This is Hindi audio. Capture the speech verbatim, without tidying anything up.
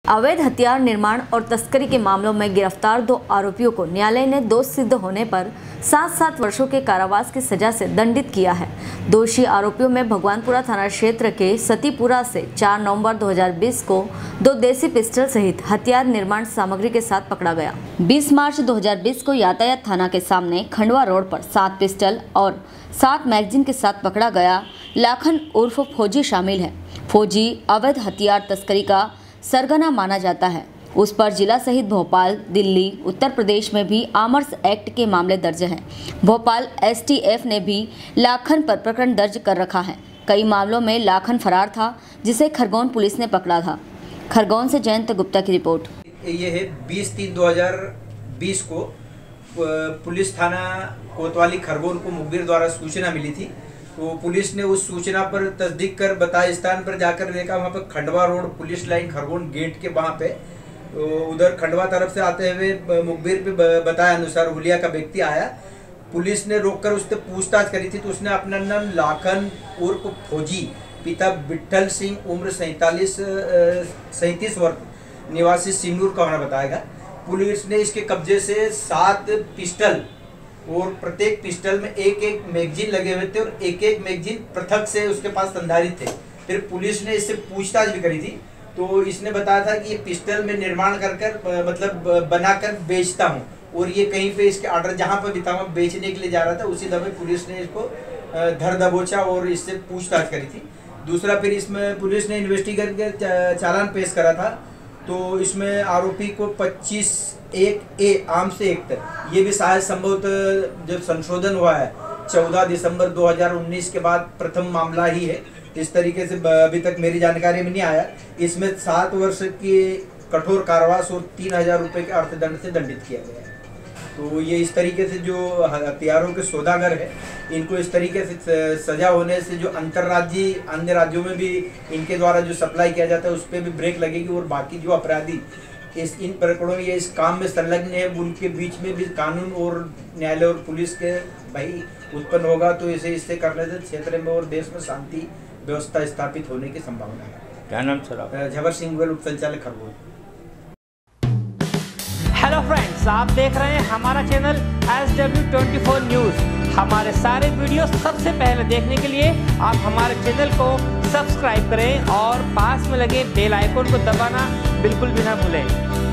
अवैध हथियार निर्माण और तस्करी के मामलों में गिरफ्तार दो आरोपियों को न्यायालय ने दोषी सिद्ध होने पर सात सात वर्षों के कारावास की सजा से दंडित किया है। दोषी आरोपियों में भगवानपुरा थाना क्षेत्र के सतीपुरा से चार नवंबर दो हज़ार बीस को दो देसी पिस्टल सहित हथियार निर्माण सामग्री के साथ पकड़ा गया। बीस मार्च दो हज़ार बीस को यातायात थाना के सामने खंडवा रोड पर सात पिस्टल और सात मैगजीन के साथ पकड़ा गया। लाखन उर्फ फौजी शामिल है। फौजी अवैध हथियार तस्करी का सरगना माना जाता है। उस पर जिला सहित भोपाल, दिल्ली, उत्तर प्रदेश में भी आर्म्स एक्ट के मामले दर्ज हैं। भोपाल एसटीएफ ने भी लाखन पर प्रकरण दर्ज कर रखा है। कई मामलों में लाखन फरार था, जिसे खरगोन पुलिस ने पकड़ा था। खरगोन से जयंत गुप्ता की रिपोर्ट। ये है बीस तीन दो हज़ार बीस को पुलिस थाना कोतवाली खरगोन को मुखबिर द्वारा सूचना मिली थी। तो पुलिस ने उस सूचना पर तस्दीक कर बताए स्थान पर जाकर देखा, वहाँ पर Khandwa road police line Khargone gate के वहाँ पे तो उधर खंडवा तरफ से आते हुए मुखबिर पे बताया अनुसार हुलिया का व्यक्ति आया। पुलिस ने रोककर उससे पूछताछ करी थी तो उसने अपना नाम लाखन उर्फ फौजी, पिता विट्ठल सिंह, उम्र सैंतालीस सैंतीस वर्ष, निवासी सिंगूर का होना बताएगा। पुलिस ने इसके कब्जे से सात पिस्टल और प्रत्येक पिस्टल में एक एक मैगजीन लगे हुए थे और एक एक मैगजीन पृथक से उसके पास संधारित थे। फिर पुलिस ने इससे पूछताछ भी करी थी तो इसने बताया था कि ये पिस्टल में निर्माण कर कर मतलब बनाकर बेचता हूँ और ये कहीं पे इसके ऑर्डर जहाँ पर भी था वहाँ बेचने के लिए जा रहा था। उसी दफे पुलिस ने इसको धर दबोचा और इससे पूछताछ करी थी। दूसरा, फिर इसमें पुलिस ने इन्वेस्टिगेट कर चालान पेश करा था तो इसमें आरोपी को पच्चीस एक ए आर्म्स एक्ट, ये भी शायद संभवतः जब संशोधन हुआ है चौदह दिसंबर दो हज़ार उन्नीस के बाद प्रथम मामला ही है। इस तरीके से अभी तक मेरी जानकारी में नहीं आया। इसमें सात वर्ष के कठोर कारावास और तीन हजार रुपये के अर्थदंड से दंडित किया गया है। तो ये इस तरीके से जो हथियारों के सौदागर है इनको इस तरीके से सजा होने से जो अंतर्राज्यीय अन्य राज्यों में भी इनके द्वारा जो सप्लाई किया जाता है उस पर भी ब्रेक लगेगी और बाकी जो अपराधी इस इन प्रकरणों में या इस काम में संलग्न है उनके बीच में भी कानून और न्यायालय और पुलिस के भाई उत्पन्न होगा। तो इसे इससे करने से क्षेत्र में और देश में शांति व्यवस्था स्थापित होने की संभावना है। क्या नाम सर? झवर सिंह गोयल, उप संचालक खरगोन। हेलो फ्रेंड्स, आप देख रहे हैं हमारा channel S W twenty four news. हमारे सारे वीडियो सबसे पहले देखने के लिए आप हमारे चैनल को सब्सक्राइब करें और पास में लगे बेल आइकन को दबाना बिल्कुल भी ना भूलें।